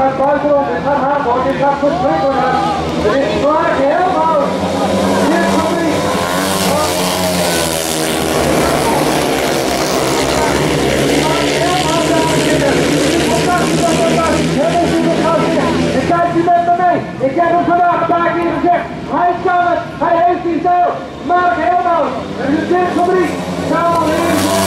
gaat buitenom, dit gaat hard hoor, dit gaat verschrikkelijk. Het is zwaar helemaal. Dit publiek. En kijk u met me mee. Ik heb hem vandaag een paar keer gezegd. Hij kan het. Hij heeft die stijl. Mark helemaal. En de fabriek. Gaan we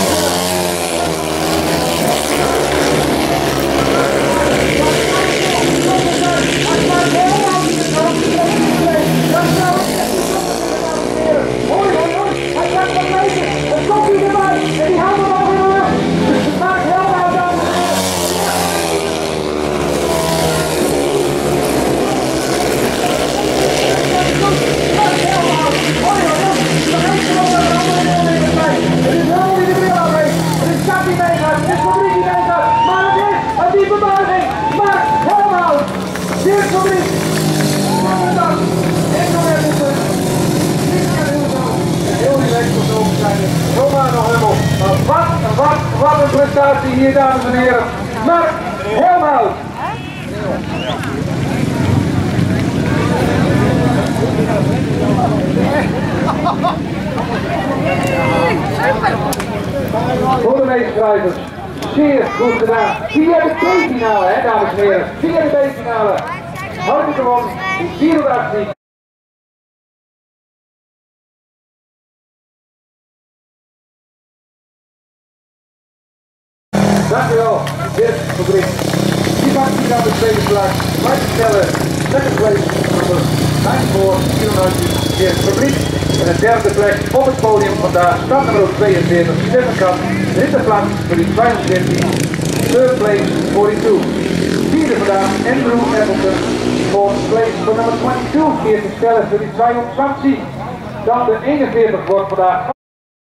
hij gaat wat lezen. Het komt hier erbij. En die handen nog in de lucht. Dus het maakt helemaal dan. Het is helemaal niet de wereld mee. Het is Kat die meegaat. Het is Fabriek die meegaat. Maar het is een diepe buiging. Maar helemaal. Dit Fabriek. Donderdag. Ik nog even terug. Heel relaxed om over te zijn. Zomaar nog helemaal. Maar wat een prestatie hier, dames en heren. Maar helemaal. Voor de meeschrijvers, zeer goed gedaan. Via de B-finale, hè, dames en heren. Via de B-finale. Hartelijk gewonnen in 84. Dankjewel, Dirk Fabriek. Die maakt hier aan de tweede plaats. Wij stellen second place nummer 9 voor Dirk Fabriek. En de derde plek op het podium vandaag staat nummer 42, Stefan Kat. Derde plaats voor die 72, third place 42. Vierde vandaag Andrew Appleton, fourth place voor nummer 22, keer te stellen voor die 22. Dan de 41 wordt vandaag